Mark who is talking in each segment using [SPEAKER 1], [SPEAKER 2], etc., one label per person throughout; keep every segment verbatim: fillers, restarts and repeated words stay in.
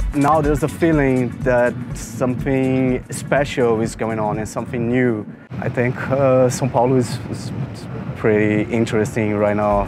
[SPEAKER 1] Now there's a feeling that something special is going on and something new. I think uh, São Paulo is, is pretty interesting right now.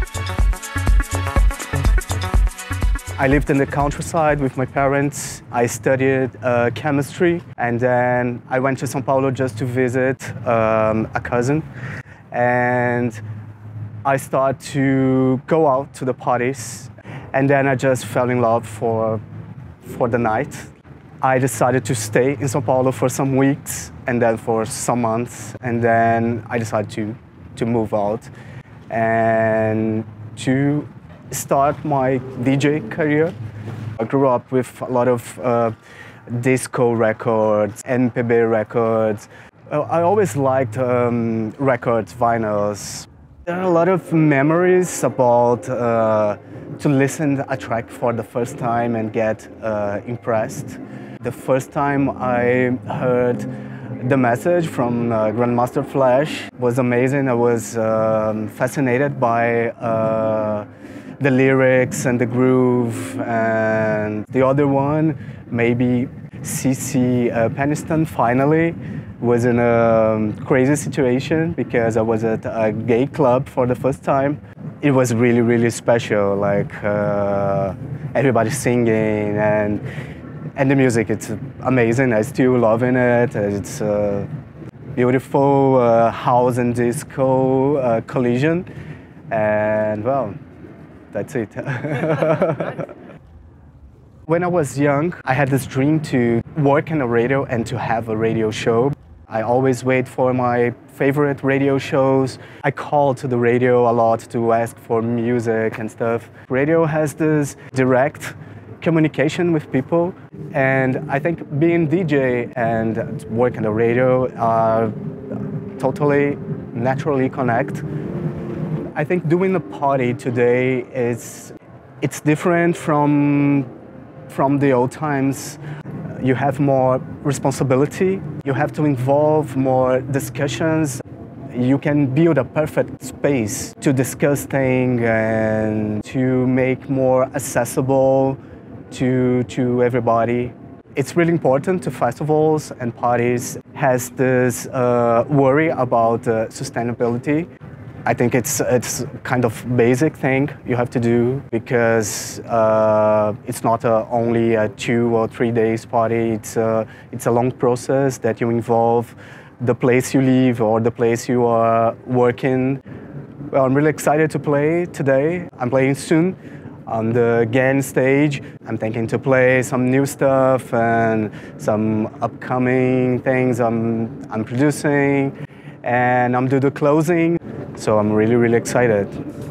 [SPEAKER 1] I lived in the countryside with my parents. I studied uh, chemistry, and then I went to São Paulo just to visit um, a cousin. And I started to go out to the parties, and then I just fell in love for, for the night. I decided to stay in São Paulo for some weeks, and then for some months, and then I decided to, to move out and to start my D J career. I grew up with a lot of uh, disco records, M P B records. I always liked um, records, vinyls. There are a lot of memories about uh, to listen to a track for the first time and get uh, impressed. The first time I heard the message from uh, Grandmaster Flash was amazing. I was um, fascinated by uh, the lyrics and the groove. And the other one, maybe C C uh, Peniston, finally, was in a crazy situation because I was at a gay club for the first time. It was really, really special, like uh, everybody singing and, and the music, it's amazing. I still loving it. It's a beautiful uh, house and disco uh, collision. And well, that's it. When I was young, I had this dream to work in a radio and to have a radio show. I always wait for my favorite radio shows. I call to the radio a lot to ask for music and stuff. Radio has this direct communication with people, and I think being D J and working the radio are totally naturally connect. I think doing a party today is it's different from from the old times. You have more responsibility. You have to involve more discussions. You can build a perfect space to discuss things and to make more accessible to, to everybody. It's really important to festivals and parties has this uh, worry about uh, sustainability. I think it's it's kind of basic thing you have to do because uh, it's not a, only a two or three days party. It's a, it's a long process that you involve the place you live or the place you are working. Well, I'm really excited to play today. I'm playing soon on the G N stage. I'm thinking to play some new stuff and some upcoming things I'm I'm producing, and I'm doing the closing. So I'm really, really excited.